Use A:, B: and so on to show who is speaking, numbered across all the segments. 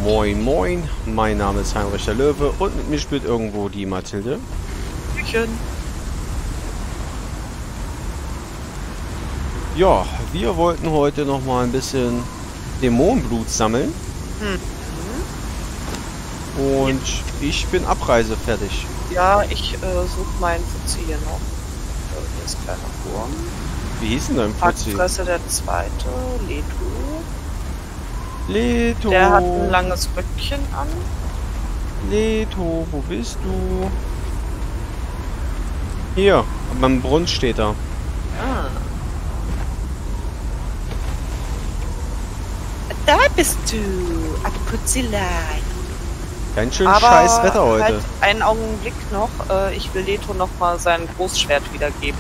A: Moin Moin, mein Name ist Heinrich der Löwe und mit mir spielt irgendwo die Mathilde.
B: Hüchen.
A: Ja, wir wollten heute noch mal ein bisschen Dämonenblut sammeln. Und ich bin abreisefertig.
B: Ja, ich suche meinen Fuzzi hier noch. Hier ist ein kleiner Wurm.
A: Wie hieß denn dein Fuzzi?
B: Hackfresse der zweite, Leto.
A: Leto.
B: Der hat ein langes Röckchen an.
A: Leto, wo bist du? Hier, beim Brunnen steht er.
B: Ah. Da bist du, Putzelein.
A: Ganz schön scheiß Wetter heute.
B: Halt einen Augenblick noch. Ich will Leto noch mal sein Großschwert wiedergeben.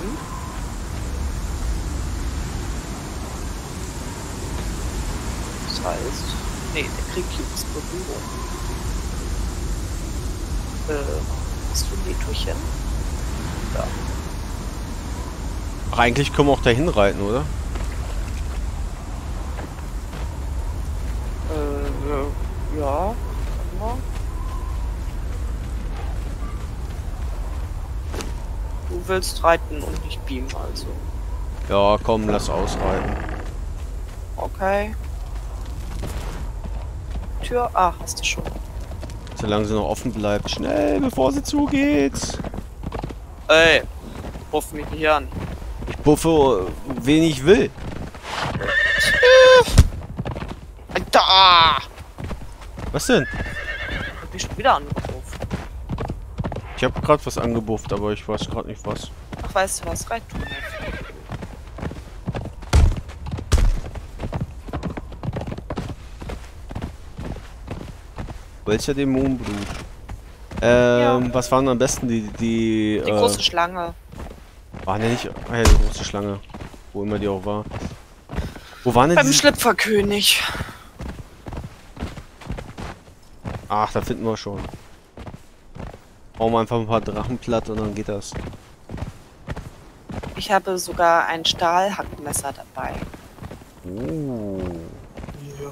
B: Das heißt, nee, der kriegt Cubes Berührung. Hast du Letochen? Da.
A: Ach, eigentlich können wir auch dahin reiten, oder?
B: Ja. Warte mal. Du willst reiten und nicht beamen, also.
A: Ja, komm, lass ausreiten.
B: Okay. Tür. Ah, hast du schon.
A: Solange sie noch offen bleibt. Schnell, bevor sie zugeht.
B: Ey, ruf mich nicht an.
A: Ich buffe, wen ich will.
B: Da!
A: Was denn?
B: Hab ich schon wieder angerufen.
A: Ich habe gerade was angebufft, aber ich weiß gerade nicht was.
B: Ach, weißt du was? Reit du nicht.
A: Welcher Dämonenblut?
B: Ja.
A: Was waren am besten die
B: große Schlange.
A: Waren ja nicht. Ah ja, die große Schlange. Wo immer die auch war. Wo waren denn
B: Beim
A: die?
B: Schlüpferkönig.
A: Ach, da finden wir schon. Hauen wir einfach ein paar Drachen platt und dann geht das.
B: Ich habe sogar ein Stahlhackmesser dabei.
A: Oh.
B: Ja.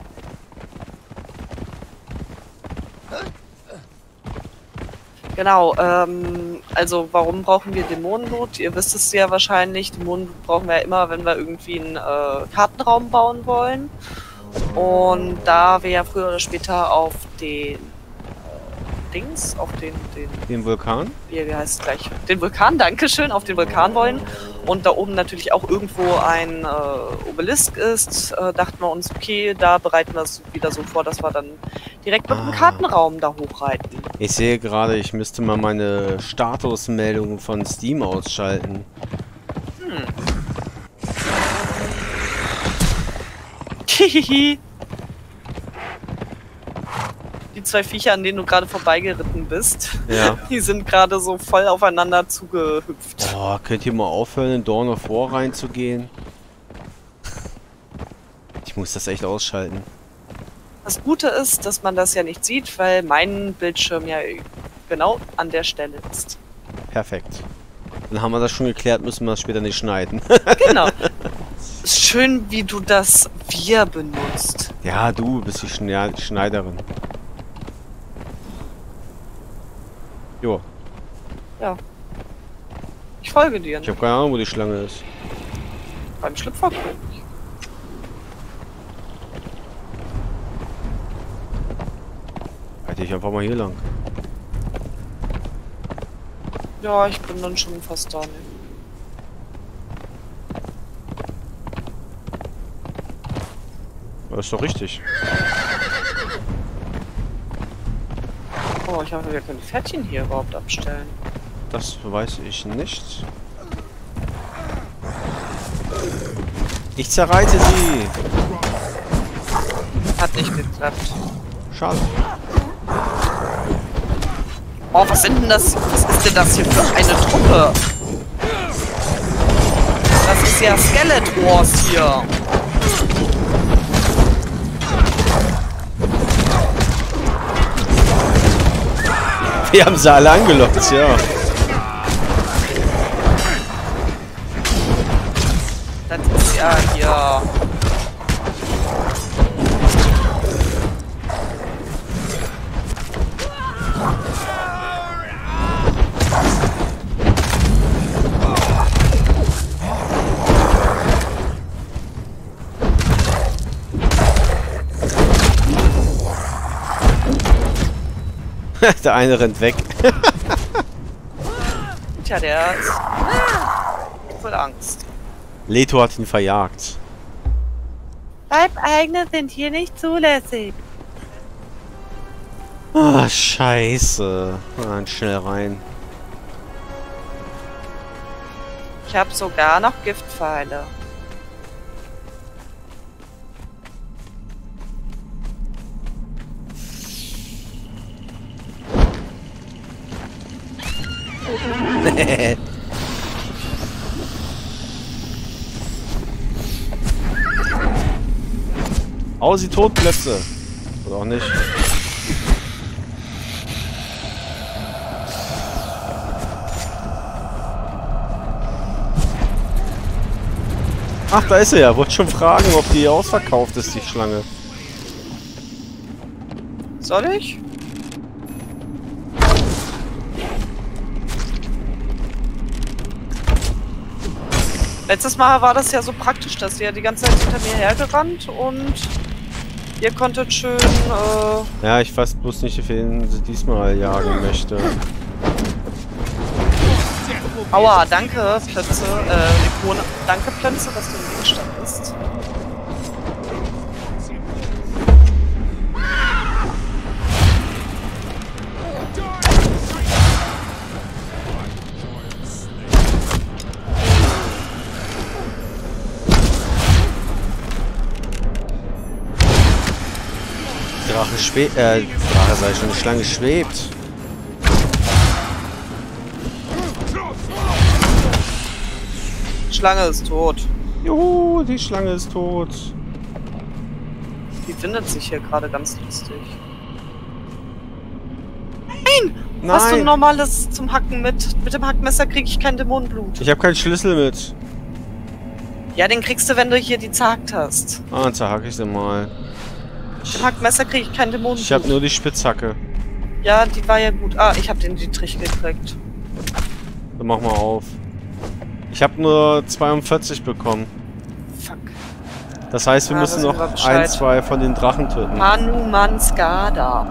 B: Genau, also warum brauchen wir Dämonenblut? Ihr wisst es ja wahrscheinlich, Dämonenblut brauchen wir ja immer, wenn wir irgendwie einen Kartenraum bauen wollen. Und da wir ja früher oder später auf den
A: Den Vulkan?
B: wie heißt es gleich? Den Vulkan, dankeschön, auf den Vulkan wollen. Und da oben natürlich auch irgendwo ein Obelisk ist, dachten wir uns, okay, da bereiten wir es wieder so vor, dass wir dann direkt mit dem Kartenraum da hochreiten.
A: Ich sehe gerade, ich müsste mal meine Statusmeldung von Steam ausschalten.
B: Hihihi. Die zwei Viecher, an denen du gerade vorbeigeritten bist,
A: Ja.
B: die sind gerade so voll aufeinander zugehüpft.
A: Oh, könnt ihr mal aufhören, in Dawn of War reinzugehen? Ich muss das echt ausschalten.
B: Das Gute ist, dass man das ja nicht sieht, weil mein Bildschirm ja genau an der Stelle ist.
A: Perfekt. Dann haben wir das schon geklärt, müssen wir das später nicht schneiden.
B: Genau. Ist schön, wie du das Wir benutzt.
A: Ja, du bist die Schneiderin. Jo.
B: Ja. Ich folge dir.
A: Ich habe keine Ahnung, wo die Schlange ist.
B: Beim Schlüpferkönig.
A: Halte ich einfach mal hier lang.
B: Ja, ich bin dann schon fast da. Ne?
A: Das ist doch richtig.
B: Oh, ich hoffe, wir können die Pferdchen hier überhaupt abstellen.
A: Das weiß ich nicht. Ich zerreite sie.
B: Hat nicht geklappt.
A: Schade.
B: Oh, was sind denn das? Was ist denn das hier für eine Truppe? Das ist ja Skeleton Wars hier.
A: Wir haben sie alle angelockt, ja.
B: Das ist ja hier.
A: Der eine rennt weg.
B: Tja, der ist voll Angst.
A: Leto hat ihn verjagt.
B: Leibeigene sind hier nicht zulässig.
A: Ah, scheiße. Dann schnell rein.
B: Ich habe sogar noch Giftpfeile.
A: Hau sie tot, Plätze. Oder auch nicht. Ach, da ist er ja. Wollte schon fragen, ob die ausverkauft ist, die Schlange.
B: Soll ich? Letztes Mal war das ja so praktisch, dass ihr die ganze Zeit hinter mir hergerannt und ihr konntet schön,
A: Ja, ich weiß bloß nicht, wen sie diesmal jagen möchte.
B: Aua, danke, Plötze, Ikone. Danke, Plötze, dass du im Weg standest.
A: Drache schwebt, Drache sei schon, die Schlange schwebt.
B: Schlange ist tot.
A: Juhu, die Schlange ist tot.
B: Die findet sich hier gerade ganz lustig.
A: Nein!
B: Hast du ein normales zum Hacken mit? Mit dem Hackmesser kriege ich kein Dämonenblut.
A: Ich habe keinen Schlüssel mit.
B: Ja, den kriegst du, wenn du hier die zerhackt hast.
A: Ah, dann zerhacke ich sie mal.
B: Mit dem Hackmesser kriege ich kein Dämonenblut.
A: Ich habe nur die Spitzhacke.
B: Ja, die war ja gut. Ah, ich habe den Dietrich gekriegt.
A: Dann mach mal auf. Ich habe nur 42 bekommen.
B: Fuck.
A: Das heißt, wir
B: Ah,
A: müssen
B: wissen wir
A: noch
B: Bescheid.
A: 1, 2 von den Drachen töten.
B: Hanuman Skada.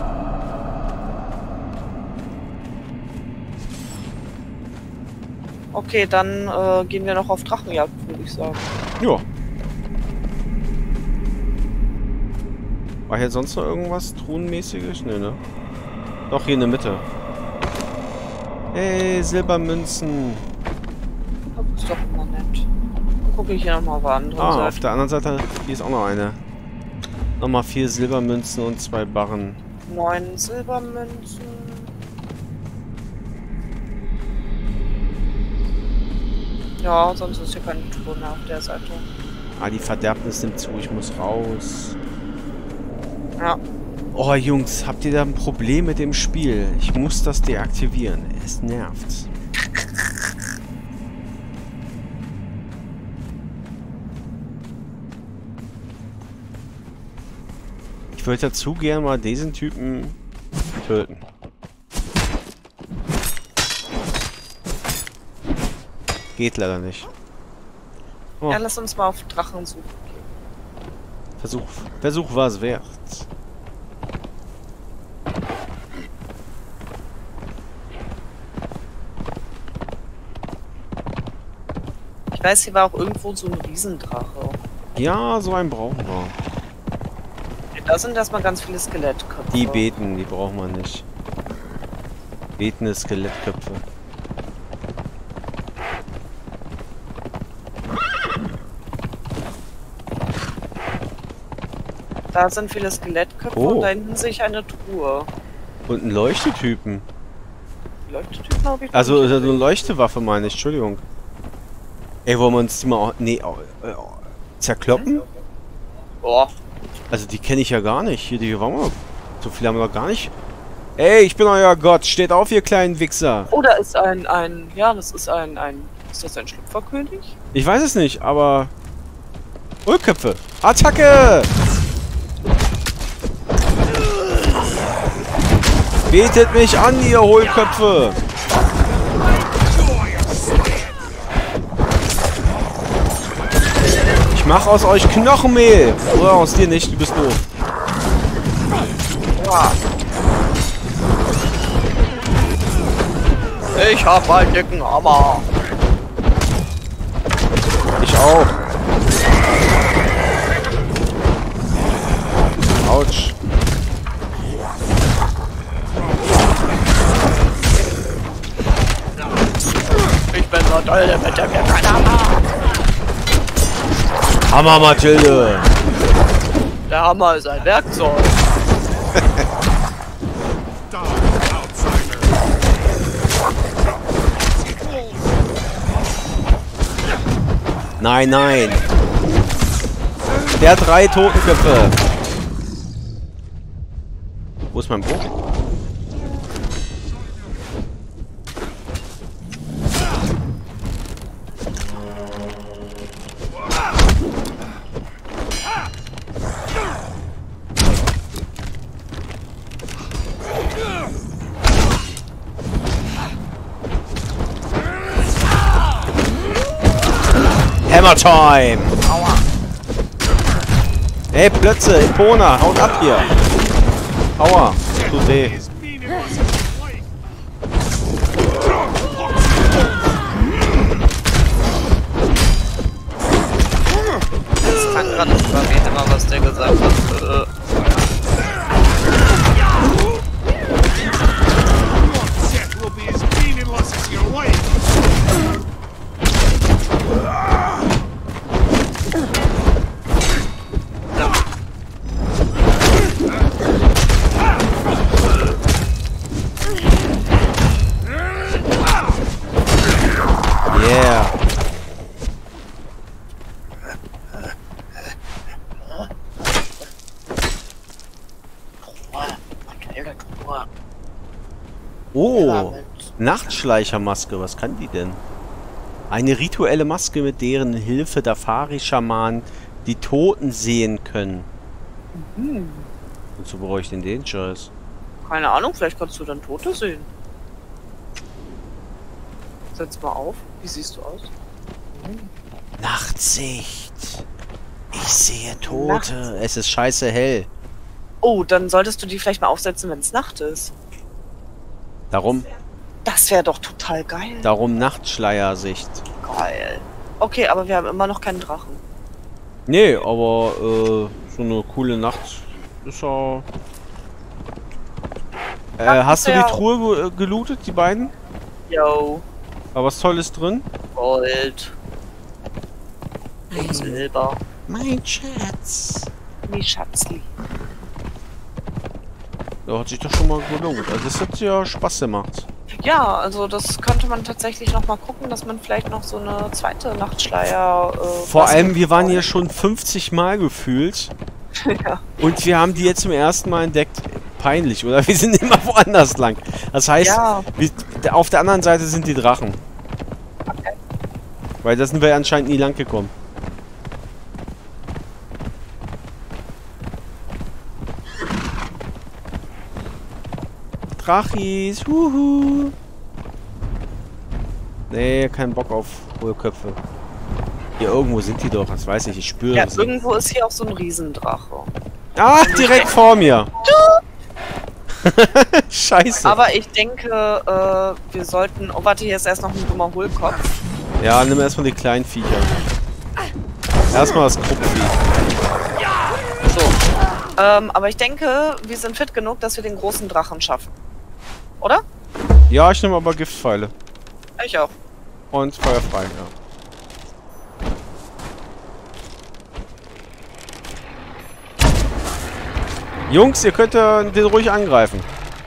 B: Okay, dann gehen wir noch auf Drachenjagd, würde ich sagen.
A: Ja. War hier sonst noch irgendwas Truhenmäßiges? Nee, ne? Doch, hier in der Mitte. Hey, Silbermünzen.
B: Das ist doch immer nett. Dann gucke ich hier nochmal auf der anderen
A: Ah,
B: Seite.
A: auf der anderen Seite, hier ist auch noch eine. Nochmal 4 Silbermünzen und 2 Barren.
B: 9 Silbermünzen. Ja, sonst ist hier keine Truhe mehr auf der Seite.
A: Ah, die Verderbnis nimmt zu, ich muss raus.
B: Ja.
A: Oh, Jungs, habt ihr da ein Problem mit dem Spiel? Ich muss das deaktivieren. Es nervt. Ich würde dazu gerne mal diesen Typen töten. Geht leider nicht. Oh.
B: Ja, lass uns mal auf Drachen suchen.
A: Versuch war es wert.
B: Ich weiß, hier war auch irgendwo so ein Riesendrache.
A: Ja, so einen brauchen wir.
B: Da sind erstmal ganz viele Skelettköpfe.
A: Die Beten, die braucht man nicht. Betende Skelettköpfe.
B: Da sind viele Skelettköpfe und da hinten sehe ich eine Truhe.
A: Und einen Leuchtetypen.
B: Leuchtetypen habe ich.
A: Also so eine Leuchtewaffe meine ich, Entschuldigung. Ey, wollen wir uns die mal auch, zerkloppen?
B: Boah.
A: Also die kenne ich ja gar nicht. Hier waren wir. So viele haben wir noch gar nicht. Ey, ich bin euer Gott. Steht auf, ihr kleinen Wichser.
B: Oh, da ist ja, das ist ist das ein Schlüpferkönig?
A: Ich weiß es nicht, aber... Hohlköpfe. Attacke! Betet mich an, ihr Hohlköpfe! Ich mach aus euch Knochenmehl! Oder aus dir nicht, du bist doof.
B: Wow. Ich hab einen dicken Hammer.
A: Ich auch. Autsch.
B: Ich bin so toll, der mit dem kein Hammer.
A: Hammer, Mathilde.
B: Der Hammer ist ein Werkzeug.
A: Nein, nein. Der hat 3 Totenköpfe. Wo ist mein Bogen? Hammer Time!
B: Aua.
A: Ey, Plötze, Epona, haut ab hier! Aua, tut weh.
B: Das kann gerade nicht bei mir immer, was der gesagt hat.
A: Yeah. Oh, Nachtschleichermaske, was kann die denn? Eine rituelle Maske, mit deren Hilfe Dafari-Schamanen die Toten sehen können. Wozu brauche ich denn den Scheiß?
B: Keine Ahnung, vielleicht kannst du dann Tote sehen. Setz mal auf. Wie siehst du aus?
A: Nachtsicht. Ich sehe Tote.
B: Nacht.
A: Es ist scheiße hell.
B: Oh, dann solltest du die vielleicht mal aufsetzen, wenn es Nacht ist.
A: Darum
B: Das wäre doch total geil.
A: Nachtschleiersicht.
B: Geil. Okay, aber wir haben immer noch keinen Drachen.
A: Nee, aber so eine coole Nacht ist ja... hast du die Truhe gelootet, die beiden?
B: Yo.
A: War was Tolles drin?
B: Gold. Und Silber.
A: Mein Schatz.
B: Nee, Schatzli.
A: Ja, hat sich doch schon mal gelohnt. Also das hat ja Spaß gemacht.
B: Ja, also das könnte man tatsächlich noch mal gucken, dass man vielleicht noch so eine zweite Nachtschleier...
A: Vor allem, wir waren hier schon 50 Mal gefühlt.
B: Ja.
A: Und wir haben die jetzt zum ersten Mal entdeckt. Peinlich, oder? Wir sind immer woanders lang. Das heißt,
B: Ja.
A: auf der anderen Seite sind die Drachen.
B: Okay.
A: Weil da sind wir anscheinend nie lang gekommen. Drachis, huhu. Nee, kein Bock auf Hohlköpfe. Hier irgendwo sind die doch, das weiß ich, ich spüre
B: Ja,
A: sie.
B: irgendwo ist hier auch so ein Riesendrache.
A: Ah, direkt vor mir. Scheiße.
B: Aber ich denke, wir sollten... Oh, warte, hier ist erst noch ein dummer Hohlkopf.
A: Ja, nimm erstmal die kleinen Viecher. Erstmal das Kruppvieh.
B: So. Aber ich denke, wir sind fit genug, dass wir den großen Drachen schaffen. Oder?
A: Ja, ich nehme aber Giftpfeile.
B: Ich auch.
A: Und feuerfrei, ja. Jungs, ihr könnt den ruhig angreifen.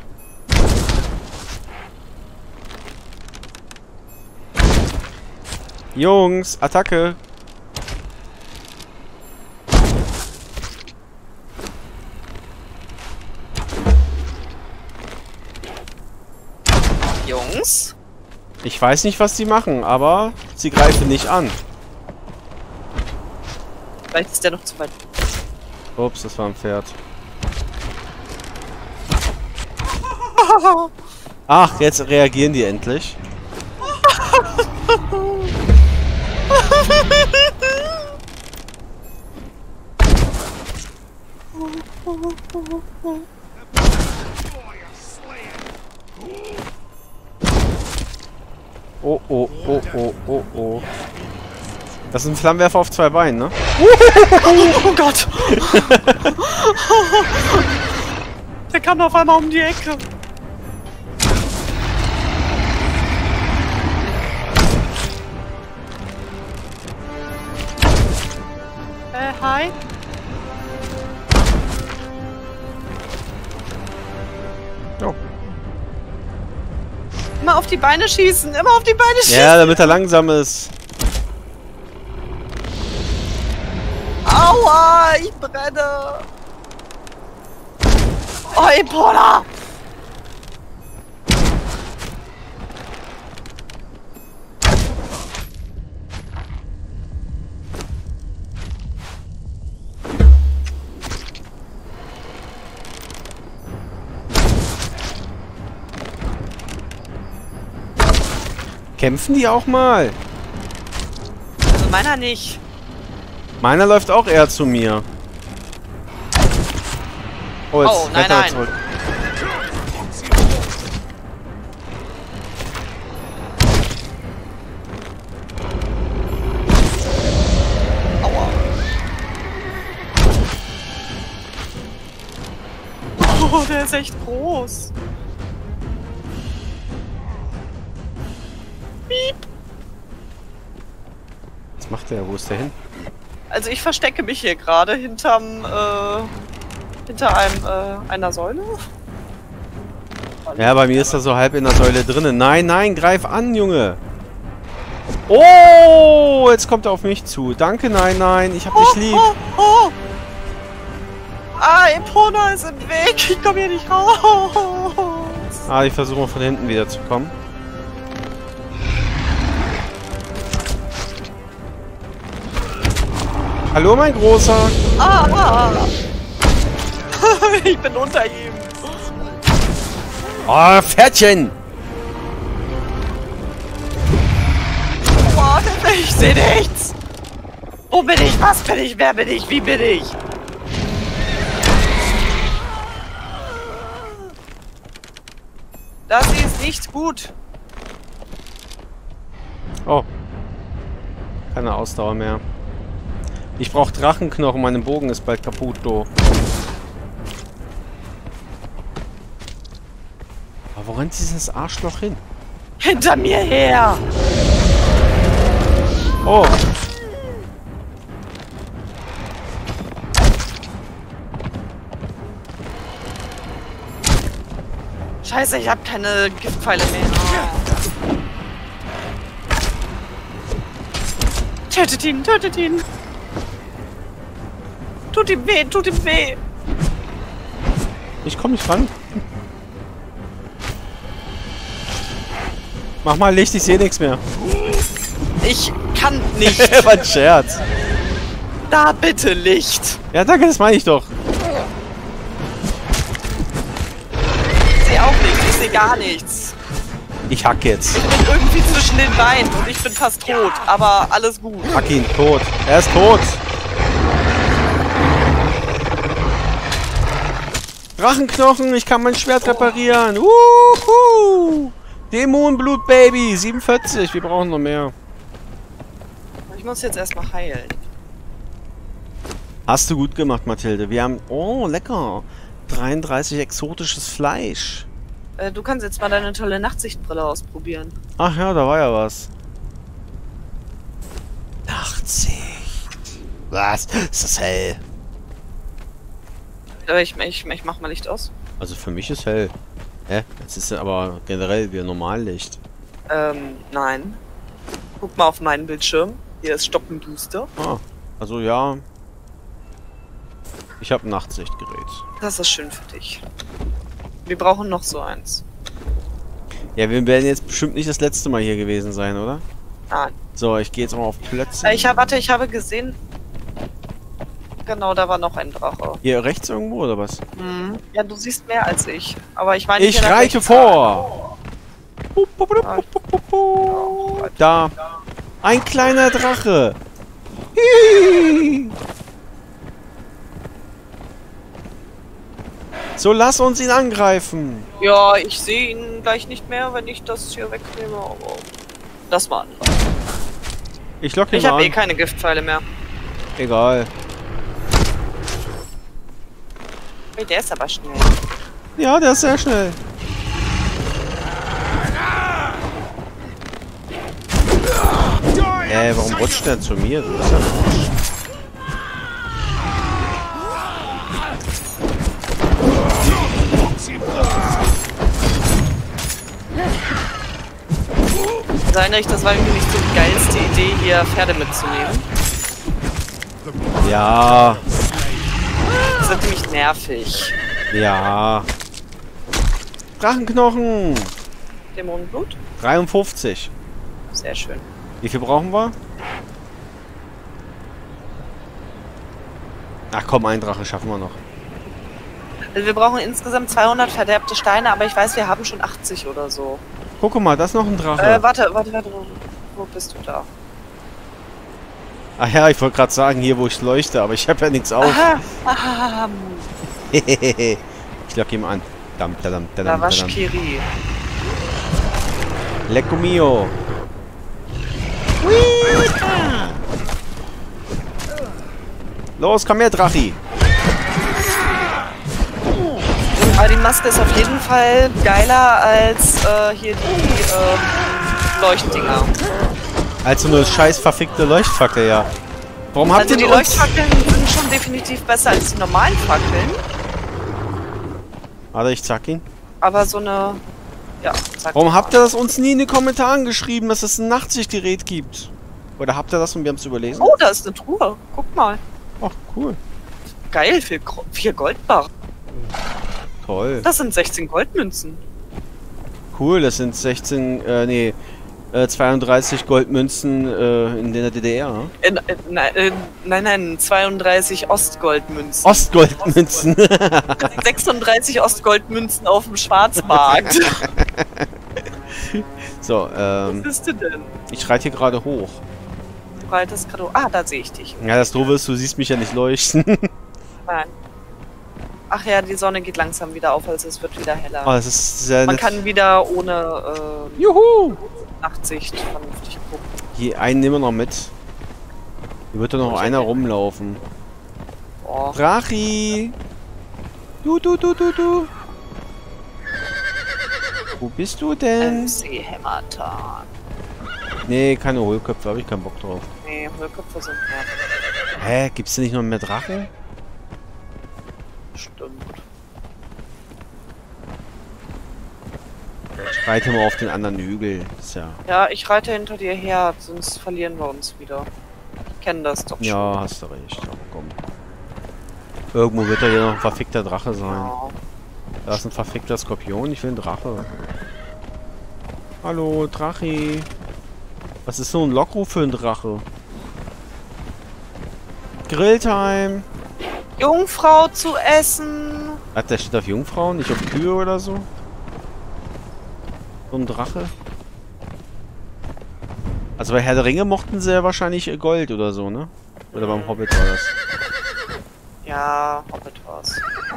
A: Jungs, Attacke.
B: Jungs?
A: Ich weiß nicht, was die machen, aber sie greifen nicht an.
B: Vielleicht ist der noch zu weit.
A: Ups, das war ein Pferd. Ach, jetzt reagieren die endlich. Oh, oh, oh, oh, oh, oh. Das ist ein Flammenwerfer auf 2 Beinen, ne?
B: Oh Gott! Der kam auf einmal um die Ecke. Hi.
A: Oh.
B: Immer auf die Beine schießen, immer auf die Beine schießen.
A: Ja, damit er langsam ist.
B: Aua, ich brenne. Oh, Epona.
A: Kämpfen die auch mal?
B: Also meiner nicht.
A: Meiner läuft auch eher zu mir. Oh, jetzt
B: nein,
A: rennt er
B: nein.
A: zurück.
B: Aua. Oh, der ist echt groß. Piep.
A: Was macht der? Wo ist der hin?
B: Also ich verstecke mich hier gerade hinterm, hinter einer Säule.
A: Ja, bei mir ist er so halb in der Säule drinnen. Nein, nein, greif an, Junge. Oh, jetzt kommt er auf mich zu. Danke, nein, nein, ich hab dich lieb.
B: Oh. Ah, Epona ist im Weg. Ich komme hier nicht raus.
A: Ah, ich versuche von hinten wieder zu kommen. Hallo, mein Großer.
B: Ich bin unter ihm.
A: Oh, Pferdchen.
B: Oh, ich sehe nichts. Wo bin ich? Was bin ich? Wer bin ich? Wie bin ich? Das hier ist nicht gut.
A: Oh. Keine Ausdauer mehr. Ich brauche Drachenknochen, mein Bogen ist bald kaputt, do. Aber wo rennt dieses Arschloch hin?
B: Hinter mir her.
A: Oh.
B: Scheiße, ich habe keine Giftpfeile mehr. Tötet ihn, tötet ihn. Tut ihm weh, tut ihm weh.
A: Ich komme nicht ran. Mach mal Licht, ich sehe nichts mehr.
B: Ich kann nicht.
A: War ein Scherz.
B: Da bitte Licht.
A: Ja, danke, das meine ich doch.
B: Ich sehe auch nichts, ich sehe gar nichts.
A: Ich hack jetzt.
B: Ich bin irgendwie zwischen den Beinen und ich bin fast tot, aber alles gut.
A: Hack ihn, tot. Er ist tot. Drachenknochen, ich kann mein Schwert reparieren. Dämonenblut, Baby. 47, wir brauchen noch mehr.
B: Ich muss jetzt erstmal heilen.
A: Hast du gut gemacht, Mathilde. Wir haben... Oh, lecker. 33 exotisches Fleisch.
B: Du kannst jetzt mal deine tolle Nachtsichtbrille ausprobieren.
A: Ach ja, da war ja was. Nachtsicht. Was? Ist das hell?
B: Ich mach mal Licht aus.
A: Also für mich ist hell. Hä? Jetzt ist aber generell wieder Normallicht.
B: Nein. Guck mal auf meinen Bildschirm. Hier ist stockendüster.
A: Ah, also ja. Ich habe ein Nachtsichtgerät.
B: Das ist schön für dich. Wir brauchen noch so eins.
A: Ja, wir werden jetzt bestimmt nicht das letzte Mal hier gewesen sein, oder?
B: Nein.
A: So, ich gehe jetzt mal auf Plötze.
B: Ich habe gesehen... Genau, da war noch ein Drache.
A: Hier rechts irgendwo, oder was?
B: Mhm. Ja, du siehst mehr als ich. Aber ich meine...
A: Ich reite vor! Da. Ein kleiner Drache. So, lass uns ihn angreifen.
B: Ja, ich sehe ihn gleich nicht mehr, wenn ich das hier wegnehme. Aber Das war andere.
A: Ich lock ihn
B: Ich
A: mal
B: habe
A: an.
B: eh keine Giftpfeile mehr.
A: Egal.
B: Hey, der ist aber schnell.
A: Ja, der ist sehr schnell. Warum rutscht der zu mir? Du bist ja ein Arsch.
B: Heinrich, das war irgendwie nicht so die geilste Idee, hier Pferde mitzunehmen.
A: Ja.
B: Die sind nämlich nervig.
A: Ja. Drachenknochen.
B: Dämonenblut?
A: 53.
B: Sehr schön.
A: Wie viel brauchen wir? Ach komm, einen Drache schaffen wir noch.
B: Also wir brauchen insgesamt 200 verderbte Steine, aber ich weiß, wir haben schon 80 oder so.
A: Guck mal, da ist noch ein Drache.
B: Warte. Wo bist du da?
A: Ach ja, ich wollte gerade sagen, hier wo ich leuchte, aber ich habe ja nichts auf.
B: Aha.
A: Ich lock ihn an. Dam, tadam, tadam, tadam.
B: Lavashkiri.
A: Lecco mio. Los, komm her, Drachi.
B: Aber die Maske ist auf jeden Fall geiler als hier die Leuchtdinger.
A: Als so eine scheiß verfickte Leuchtfackel, ja. Warum habt
B: Also
A: ihr
B: die
A: uns...
B: Leuchtfackeln sind schon definitiv besser als die normalen Fackeln.
A: Warte, ich zack ihn.
B: Aber so eine... Ja, zack.
A: Warum habt ihr das uns nie in den Kommentaren geschrieben, dass es ein Nachtsichtgerät gibt? Oder habt ihr das und wir haben es überlesen?
B: Oh, da ist eine Truhe. Guck mal.
A: Ach, cool.
B: Geil, 4 Goldbarren.
A: Toll.
B: Das sind 16 Goldmünzen.
A: Cool, das sind 32 Goldmünzen in der DDR.
B: Nein, 32 Ostgoldmünzen.
A: Ostgoldmünzen.
B: 36 Ostgoldmünzen auf dem Schwarzmarkt.
A: So,
B: Was bist du denn?
A: ich reite hier gerade hoch.
B: Du reitest gerade... Ah, da sehe ich dich.
A: Ja, das Doofe ist, du siehst mich ja nicht leuchten.
B: Nein. Ach ja, die Sonne geht langsam wieder auf, also es wird wieder heller.
A: Oh, das ist sehr
B: Man
A: nett.
B: kann wieder ohne
A: Juhu!
B: Nachtsicht vernünftig gucken.
A: Hier, einen nehmen wir noch mit. Hier wird doch noch einer rumlaufen.
B: Oh.
A: Drachi! Du. Wo bist du denn?
B: MC Hämmertan.
A: Nee, keine Hohlköpfe, habe ich keinen Bock drauf.
B: Nee, Hohlköpfe sind nervig.
A: Hä, gibt's denn nicht noch mehr Drachen?
B: Stimmt.
A: Ich reite mal auf den anderen Hügel. Ist ja.
B: Ja, ich reite hinter dir her, sonst verlieren wir uns wieder. Ich kenne das doch schon.
A: Ja, hast du recht. Aber komm. Irgendwo wird da hier noch ein verfickter Drache sein.
B: Ja.
A: Da ist ein verfickter Skorpion. Ich will einen Drache. Hallo, Drachi. Was ist so ein Lockruf für ein Drache? Grilltime.
B: Jungfrau zu essen.
A: Hat der steht auf Jungfrauen, nicht auf Kühe oder so? So ein Drache? Also bei Herr der Ringe mochten sie ja wahrscheinlich Gold oder so, ne? Oder beim Hobbit war das.
B: Ja, Hobbit war's.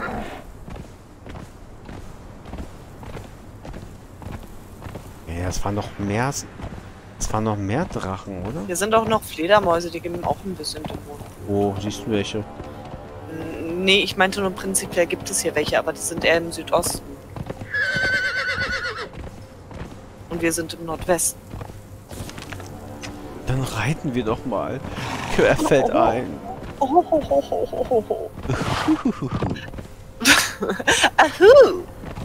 A: Ja, es waren noch mehr. Es waren noch mehr Drachen, oder?
B: Hier sind auch noch Fledermäuse, die geben auch ein bisschen Dämonen.
A: Wo siehst du welche?
B: Nee, ich meinte nur prinzipiell gibt es hier welche, aber die sind eher im Südosten. Und wir sind im Nordwesten.
A: Dann reiten wir doch mal querfeldein.
B: Oh. Ahu.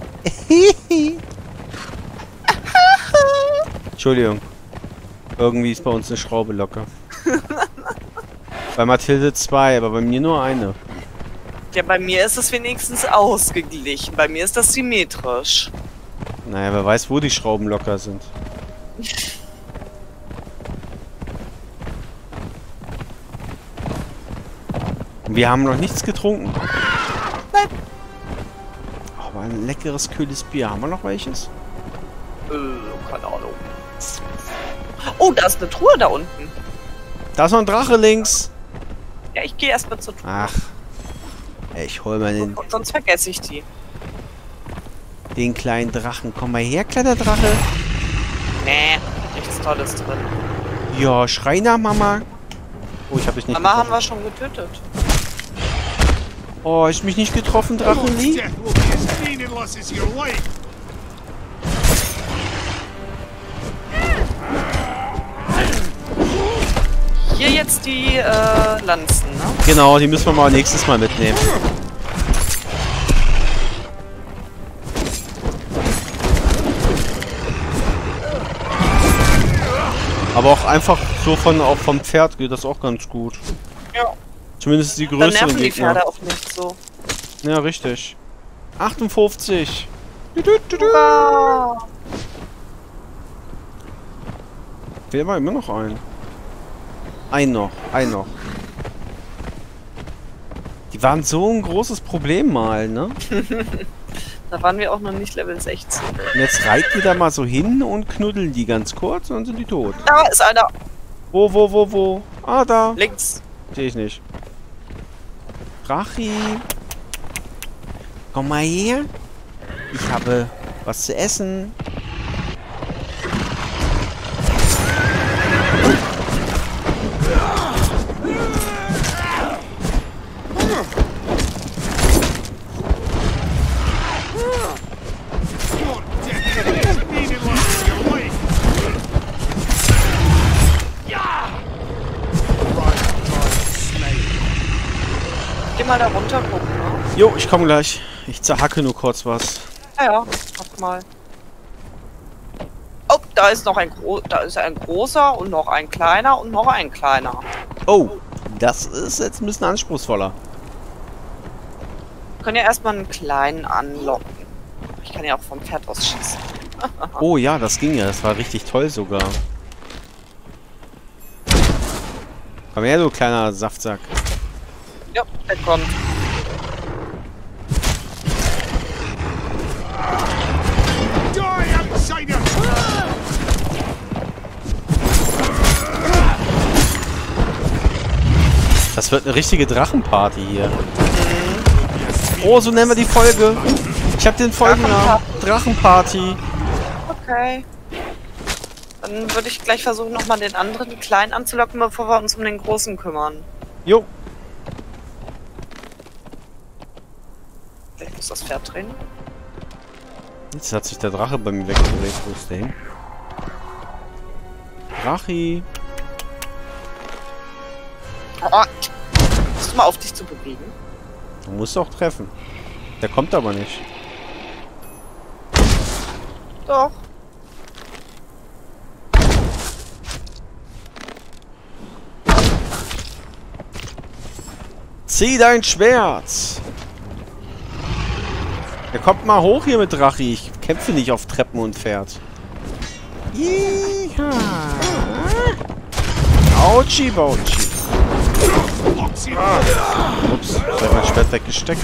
A: Entschuldigung. Irgendwie ist bei uns eine Schraube locker. Bei Mathilde 2, aber bei mir nur eine.
B: Ja, bei mir ist es wenigstens ausgeglichen. Bei mir ist das symmetrisch.
A: Naja, wer weiß, wo die Schrauben locker sind. Wir haben noch nichts getrunken.
B: Nein.
A: Oh, aber ein leckeres, kühles Bier. Haben wir noch welches?
B: Keine Ahnung. Oh, da ist eine Truhe da unten.
A: Da ist noch ein Drache links.
B: Ja, ich gehe erstmal zur Truhe.
A: Ach. Ich hol mal
B: Sonst vergesse ich die.
A: den kleinen Drachen. Komm mal her, kleiner Drache.
B: Nee, nichts. was Tolles drin.
A: Ja, schrei nach Mama. Oh, ich habe dich nicht
B: Mama haben
A: getroffen.
B: wir schon getötet.
A: Oh, ist mich nicht getroffen, Drachenli?
C: Death will be as meaningless as your life.
B: Hier jetzt die Lanzen, ne?
A: Genau, die müssen wir mal nächstes Mal mitnehmen. Aber auch einfach so auch vom Pferd geht das auch ganz gut.
B: Ja.
A: Zumindest die
B: Dann
A: größeren
B: nerven die
A: Gegner.
B: Pferde auch nicht so.
A: Ja, richtig. 58.
B: Hurra!
A: Fehlt aber immer noch ein. Ein noch. Die waren so ein großes Problem mal, ne?
B: Da waren wir auch noch nicht Level 16.
A: Und jetzt reiten die da mal so hin und knuddeln die ganz kurz und dann sind die tot.
B: Da ist einer.
A: Wo? Ah, da.
B: Links.
A: Sehe ich nicht. Drachi. Komm mal her. Ich habe was zu essen.
C: Your death will be as meaningless as your life.
B: Geh mal da runter gucken, ne?
A: Jo, ich komme gleich. Ich zerhacke nur kurz was.
B: Ja, mach mal. Oh, da ist noch ein großer und noch ein kleiner und noch ein kleiner.
A: Oh, das ist jetzt ein bisschen anspruchsvoller.
B: Wir können ja erstmal einen kleinen anlocken. Ich kann ja auch vom Pferd aus schießen.
A: Oh ja, das ging ja. Das war richtig toll sogar. Komm her, du kleiner Saftsack.
B: Ja, der kommt.
C: Die, outsider!
A: Das wird eine richtige Drachenparty hier. Oh, so nennen wir die Folge. Ich habe den Folgennamen. Drachenparty.
B: Okay. Dann würde ich gleich versuchen, nochmal den anderen kleinen anzulocken, bevor wir uns um den großen kümmern.
A: Jo.
B: Ich muss das Pferd drehen.
A: Jetzt hat sich der Drache bei mir weggedreht. Wo ist der hin? Drachi.
B: Oh, musst du mal auf dich zu bewegen?
A: Du musst auch treffen. Der kommt aber nicht.
B: Doch.
A: Zieh dein Schwert! Der kommt mal hoch hier mit Drachi. Ich kämpfe nicht auf Treppen und Pferd. Yeeha. Autschi, Bautschi. Ups, ich hab mein Schwert weggesteckt.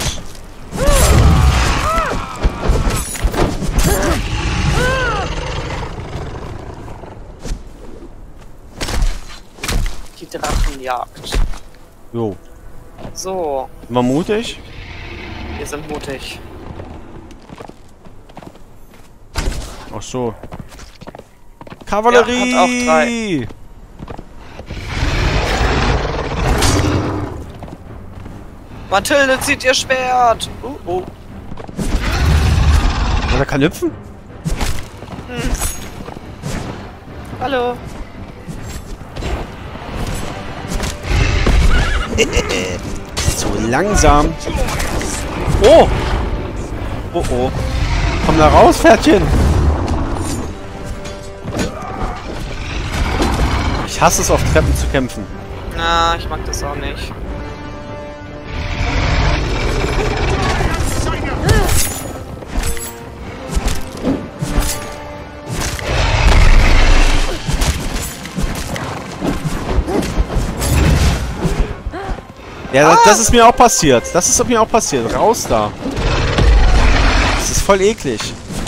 B: Die Drachenjagd.
A: Jo.
B: So,
A: Immer mutig?
B: wir sind mutig.
A: Ach so. Kavallerie!
B: Ja, hat auch 3. Mathilde zieht ihr Schwert. Oh.
A: Ja, der kann hüpfen?
B: Hallo.
A: So langsam. Oh! Oh oh. Komm da raus, Pferdchen! Ich hasse es, auf Treppen zu kämpfen.
B: Na, ich mag das auch nicht.
A: Ja, das ist mir auch passiert. Das ist mir auch passiert. Raus da. Das ist voll eklig.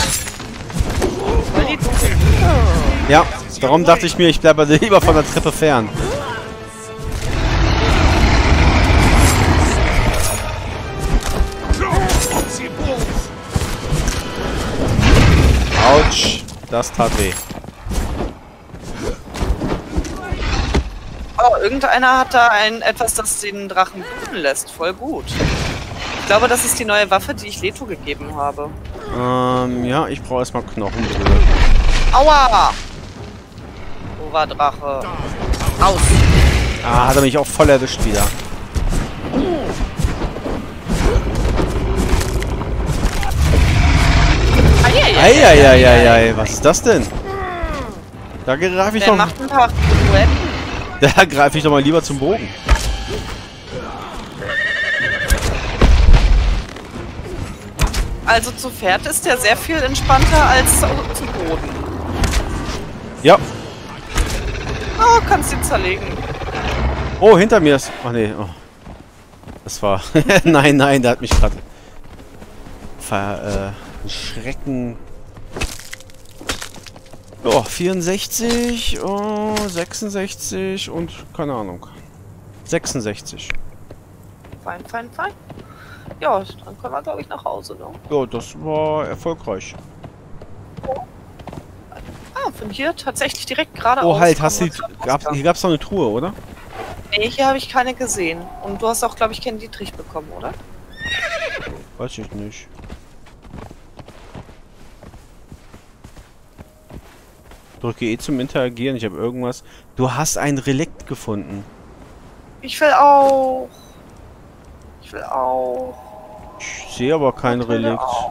A: Ja, darum dachte ich mir, ich bleibe lieber von der Treppe fern. Autsch, das tat weh.
B: Oh, irgendeiner hat da etwas, das den Drachen bluten lässt. Voll gut. Ich glaube, das ist die neue Waffe, die ich Leto gegeben habe.
A: Ja, ich brauche erstmal Knochenbrühe.
B: Aua! Wo war Drache? Aus!
A: Ah, hat er mich auch voll erwischt wieder. Eieieiei, was ist das denn? Da greife ich
B: Der
A: doch...
B: macht ein paar Pirouetten.
A: Da greife ich doch mal lieber zum Bogen.
B: Also zu Pferd ist der sehr viel entspannter als zu Boden.
A: Ja.
B: Oh, kannst ihn zerlegen.
A: Oh, hinter mir ist... Ach nee, oh. Das war... nein, der hat mich gerade... Schrecken... Oh, 64, oh, 66 und keine Ahnung. 66.
B: Fein. Ja, dann können wir, glaube ich, nach Hause, ne?
A: Ja, das war erfolgreich.
B: Ah, von hier tatsächlich direkt geradeaus.
A: Oh, halt, hast du...
B: Ausgang.
A: Hier gab's noch eine Truhe, oder?
B: Nee, hier habe ich keine gesehen. Und du hast auch, glaube ich, keinen Dietrich bekommen, oder?
A: Weiß ich nicht. Drücke E zum Interagieren. Ich habe irgendwas... Du hast ein Relikt gefunden.
B: Ich will auch.
A: Ich sehe aber kein
B: Ich will
A: Relikt.
B: auch.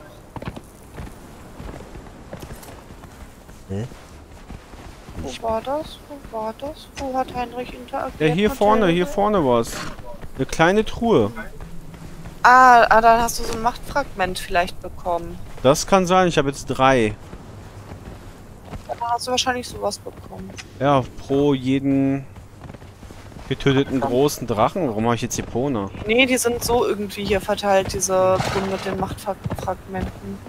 A: Hä?
B: Wo war das? Wo hat Heinrich interagiert?
A: Ja, hier vorne war's. Eine kleine Truhe.
B: Ah, dann hast du so ein Machtfragment vielleicht bekommen.
A: Das kann sein. Ich habe jetzt 3.
B: Dann hast du wahrscheinlich sowas bekommen.
A: Ja, pro jeden getöteten großen Drachen. Warum habe ich jetzt Epona?
B: Nee, die sind so irgendwie hier verteilt, diese Truhen mit den Machtfragmenten.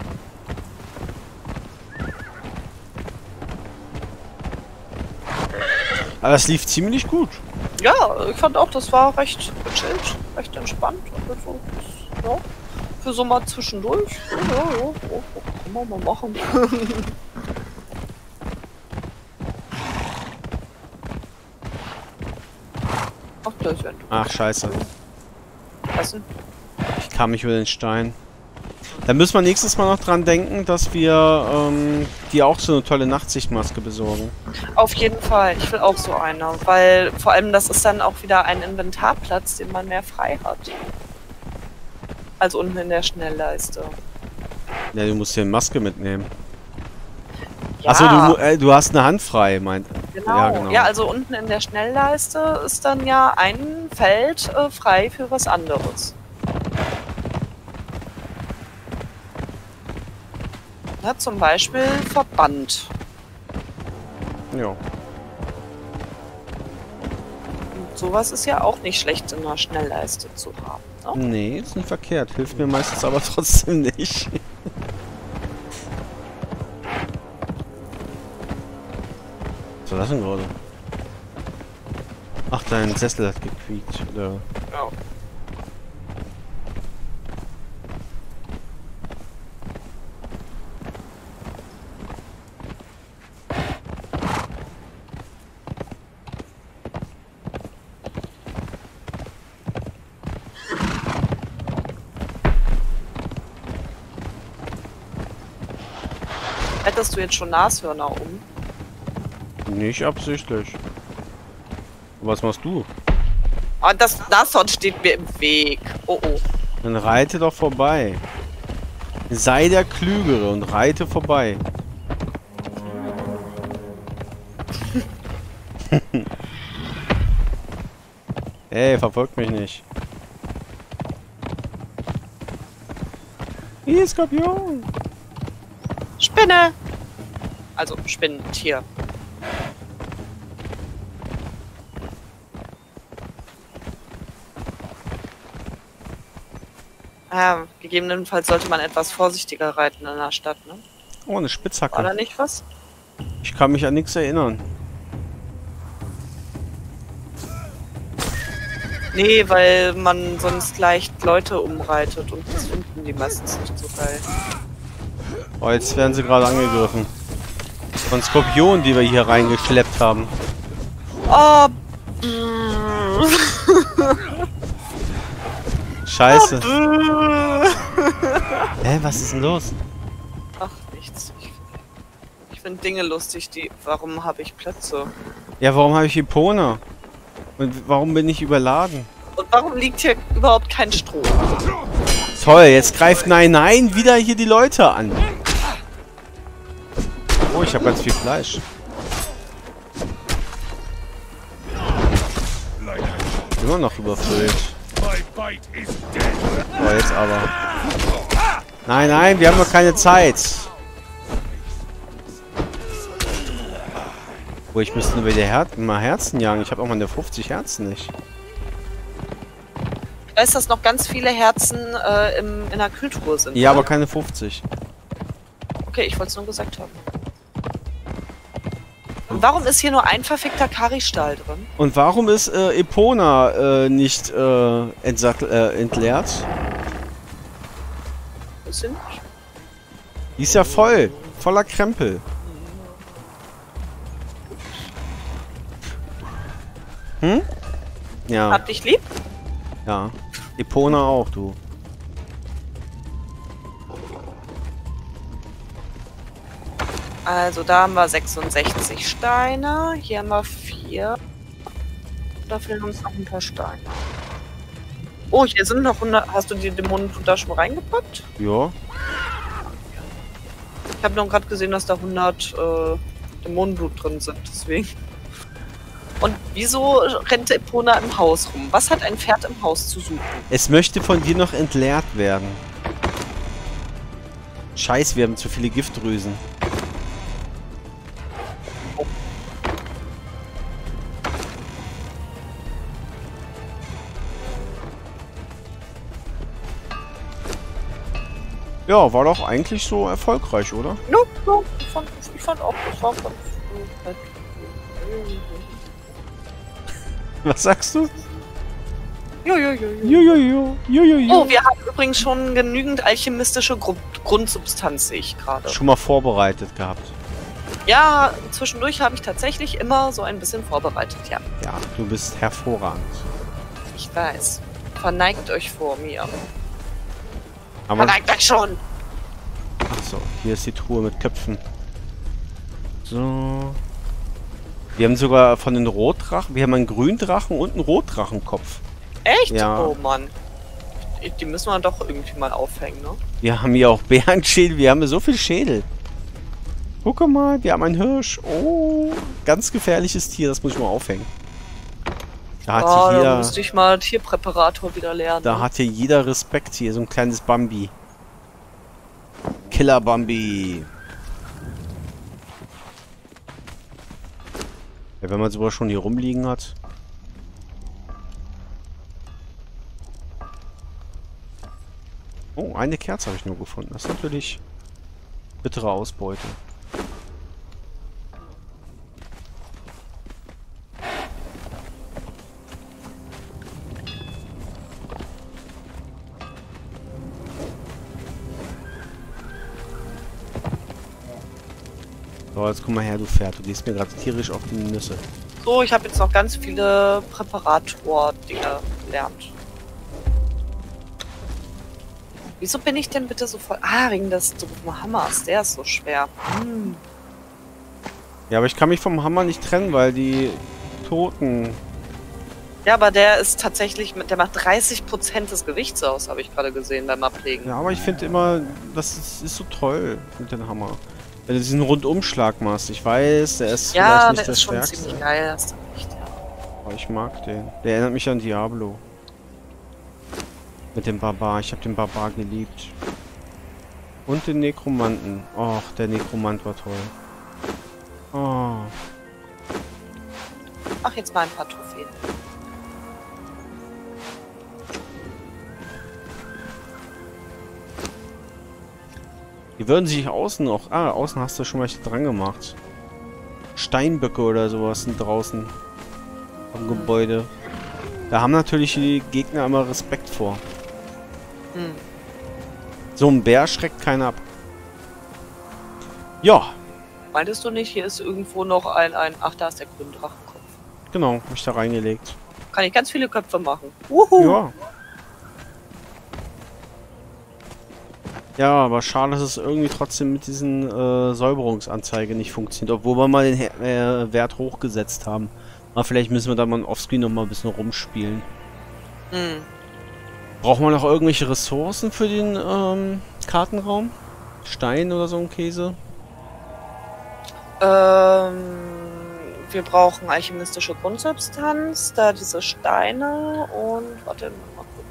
A: Aber das lief ziemlich gut.
B: Ja, ich fand auch, das war recht gechillt, recht entspannt. Also, ja, für so mal zwischendurch. Ja, kann man mal machen. Ach, das ist ja
A: Ach, scheiße.
B: Essen.
A: Ich kam nicht über den Stein. Da müssen wir nächstes Mal noch dran denken, dass wir dir auch so eine tolle Nachtsichtmaske besorgen.
B: Auf jeden Fall, ich will auch so eine, weil vor allem das ist dann auch wieder ein Inventarplatz, den man mehr frei hat. Also unten in der Schnellleiste.
A: Ja, du musst dir eine Maske mitnehmen.
B: Ja,
A: Achso, du hast eine Hand frei, meint.
B: genau.
A: Ja, genau.
B: Ja, also unten in der Schnellleiste ist dann ja ein Feld frei für was anderes. Na, zum Beispiel Verband.
A: Ja.
B: Und sowas ist ja auch nicht schlecht in einer Schnellleiste zu haben. Ne?
A: Nee, ist nicht verkehrt. Hilft mir meistens aber trotzdem nicht. Was war das denn gerade? Ach, dein Sessel hat gequiekt, oder?
B: Ja. Hättest du jetzt schon Nashörner um?
A: Nicht absichtlich. Was machst du?
B: Ah, das Nashorn steht mir im Weg. Oh oh.
A: Dann reite doch vorbei. Sei der Klügere und reite vorbei. Ey, verfolgt mich nicht. Hier, Skorpion!
B: Spinne! Also Spinnentier. Ja, gegebenenfalls sollte man etwas vorsichtiger reiten in der Stadt, ne?
A: Oh, eine
B: War da
A: Spitzhacke.
B: nicht was?
A: Ich kann mich an nichts erinnern.
B: Nee, weil man sonst leicht Leute umreitet und das finden die meistens nicht so geil.
A: Oh, jetzt werden sie gerade angegriffen. Von Skorpionen, die wir hier reingeschleppt haben.
B: Oh,
A: Scheiße. Hä, was ist denn los?
B: Ach, nichts. Ich finde Dinge lustig, die... Warum habe ich Plätze?
A: Ja, warum habe ich Epona? Und warum bin ich überladen?
B: Und warum liegt hier überhaupt kein Stroh?
A: Toll, jetzt greift Nein wieder hier die Leute an. Oh, ich habe ganz viel Fleisch. Immer noch überfüllt.
C: My bite is dead.
A: Oh, jetzt aber. Nein, wir haben noch keine Zeit. Oh, ich müsste nur wieder mal Herzen jagen. Ich habe auch meine 50 Herzen nicht.
B: Ich weiß, dass noch ganz viele Herzen in der Kühltruhe sind.
A: Ja,
B: ne?
A: aber keine 50.
B: Okay, ich wollte es nur gesagt haben. Und warum ist hier nur ein verfickter Kari-Stahl drin?
A: Und warum ist Epona nicht entleert?
B: Bisschen.
A: Die ist ja voll. Voller Krempel. Hm? Ja.
B: Hab dich lieb?
A: Ja. Epona auch, du.
B: Also da haben wir 66 Steine. Hier haben wir 4. Da fehlen uns noch ein paar Steine. Oh, hier sind noch 100. Hast du die Dämonenblut da schon reingepackt?
A: Ja.
B: Ich habe noch gerade gesehen, dass da 100 Dämonenblut drin sind. Deswegen. Und wieso rennt Epona im Haus rum? Was hat ein Pferd im Haus zu suchen?
A: Es möchte von dir noch entleert werden. Scheiß, wir haben zu viele Giftdrüsen. Ja, war doch eigentlich so erfolgreich, oder?
B: No, ich fand auch, das war ganz nett.
A: Was sagst du?
B: Jo.
A: Jo.
B: Oh, wir haben übrigens schon genügend alchemistische Grundsubstanz, sehe ich gerade.
A: Schon mal vorbereitet gehabt.
B: Ja, zwischendurch habe ich tatsächlich immer so ein bisschen vorbereitet, ja.
A: Ja, du bist hervorragend.
B: Ich weiß. Verneigt euch vor mir.
A: Aber,
B: Verneigt euch schon!
A: achso, hier ist die Truhe mit Köpfen. So. Wir haben sogar von den Rotdrachen, wir haben einen Gründrachen und einen Rotdrachenkopf.
B: Echt?
A: Ja.
B: Oh Mann. Die müssen wir doch irgendwie mal aufhängen, ne?
A: Wir haben hier auch Bärenschädel, wir haben hier so viel Schädel. Guck mal, wir haben einen Hirsch. Oh, ganz gefährliches Tier, das muss ich mal aufhängen. Da hat hier
B: Da
A: jeder,
B: musste ich mal Tierpräparator wieder lernen.
A: da hat hier jeder Respekt hier, so ein kleines Bambi. Killer Bambi. Ja, wenn man sowas schon hier rumliegen hat. Oh, eine Kerze habe ich nur gefunden. Das ist natürlich bittere Ausbeute. So, jetzt komm mal her, du Pferd. Du gehst mir gerade tierisch auf die Nüsse.
B: So, ich habe jetzt noch ganz viele Präparator-Dinge gelernt. Wieso bin ich denn bitte so voll... Ah, wegen des doofen Hammers. Der ist so schwer. Hm.
A: Ja, aber ich kann mich vom Hammer nicht trennen, weil die Toten...
B: Ja, aber der ist tatsächlich... Der macht 30% des Gewichts aus, habe ich gerade gesehen beim Ablegen.
A: Ja, aber ich finde immer, das ist so toll mit dem Hammer. Wenn du diesen Rundumschlag machst. Ich weiß, der ist
B: Ja,
A: vielleicht nicht
B: der
A: der
B: ist schon
A: stärkste.
B: ziemlich geil. Hast du recht, ja.
A: Aber ich mag den. Der erinnert mich an Diablo. Mit dem Barbar. Ich habe den Barbar geliebt. Und den Nekromanten. Och, der Nekromant war toll. Oh.
B: Ach, jetzt mal ein paar Trophäen.
A: Die würden sich außen auch... Ah, außen hast du schon welche dran gemacht. Steinböcke oder sowas sind draußen am Gebäude. Da haben natürlich die Gegner immer Respekt vor.
B: Hm.
A: So ein Bär schreckt keiner ab. Ja.
B: Meintest du nicht, hier ist irgendwo noch ein... Ach, da ist der grüne Drachenkopf.
A: Genau, hab ich da reingelegt.
B: Kann ich ganz viele Köpfe machen. Wuhu.
A: Ja. Ja, aber schade, dass es irgendwie trotzdem mit diesen Säuberungsanzeige nicht funktioniert, obwohl wir mal den Wert hochgesetzt haben. Aber vielleicht müssen wir da mal offscreen noch mal ein bisschen rumspielen.
B: Hm.
A: Brauchen wir noch irgendwelche Ressourcen für den Kartenraum? Stein oder so ein Käse?
B: Wir brauchen alchemistische Grundsubstanz, da diese Steine und warte mal gucken.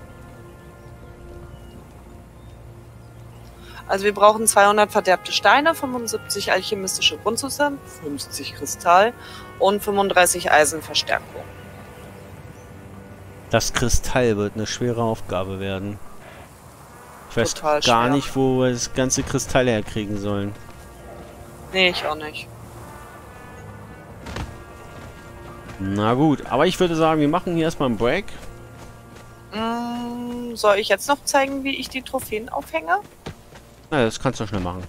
B: Also wir brauchen 200 verderbte Steine, 75 alchemistische Grundsubstanz, 50 Kristall und 35 Eisenverstärkung.
A: Das Kristall wird eine schwere Aufgabe werden. Ich weiß
B: Total
A: gar
B: schwer.
A: nicht, wo wir das ganze Kristall herkriegen sollen.
B: Nee, ich auch nicht.
A: Na gut, aber ich würde sagen, wir machen hier erstmal einen Break.
B: Soll ich jetzt noch zeigen, wie ich die Trophäen aufhänge?
A: Na, das kannst du schnell machen.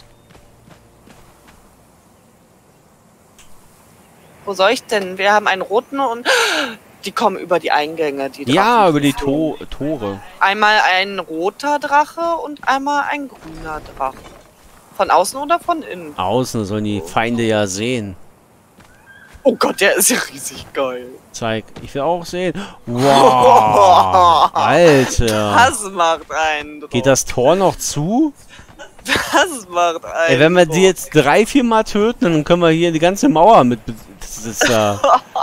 B: Wo soll ich denn? Wir haben einen roten und die kommen über die Eingänge. Die
A: Ja, über die
B: Drachentrophäen.
A: Tore.
B: Einmal ein roter Drache und einmal ein grüner Drache. Von außen oder von innen?
A: Außen sollen die Feinde ja sehen.
B: Oh Gott, der ist ja riesig geil.
A: Zeig, ich will auch sehen. Wow, Alter.
B: Das macht einen Druck.
A: Geht das Tor noch zu?
B: Das macht einen
A: Ey, wenn wir
B: Druck.
A: die jetzt 3-4 Mal töten, dann können wir hier die ganze Mauer mit... Das ist ja...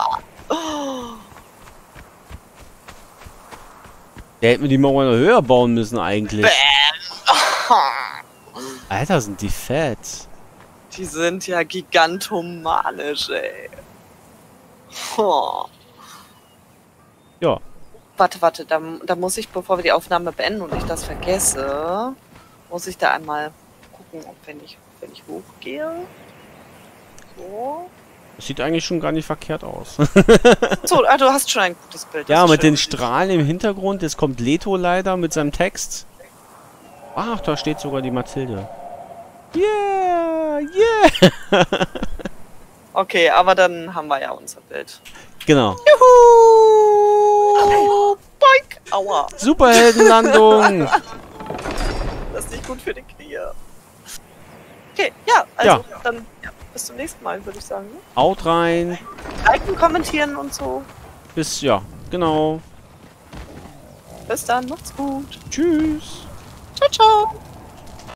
A: Der hätten wir die Mauer noch höher bauen müssen eigentlich. Alter, sind die fett.
B: Die sind ja gigantomanisch, ey. Oh.
A: Ja.
B: Warte, da muss ich, bevor wir die Aufnahme beenden und ich das vergesse, muss ich da einmal gucken, ob wenn ich hochgehe. So.
A: Das sieht eigentlich schon gar nicht verkehrt aus.
B: So, du hast schon ein gutes Bild. das
A: Ja,
B: ist
A: mit
B: schön.
A: den Strahlen im Hintergrund. Jetzt kommt Leto leider mit seinem Text. Ach, da steht sogar die Mathilde. Yeah, yeah.
B: Okay, aber dann haben wir ja unser Bild.
A: Genau.
B: Juhu! Boink! Aua!
A: Superheldenlandung.
B: Das ist nicht gut für die Knie. Okay, ja, also dann ja, bis zum nächsten Mal, würde ich sagen. Ne?
A: Haut rein.
B: Liken, kommentieren und so.
A: Bis, ja, genau.
B: Bis dann, macht's gut.
A: Tschüss.
B: Ciao, ciao.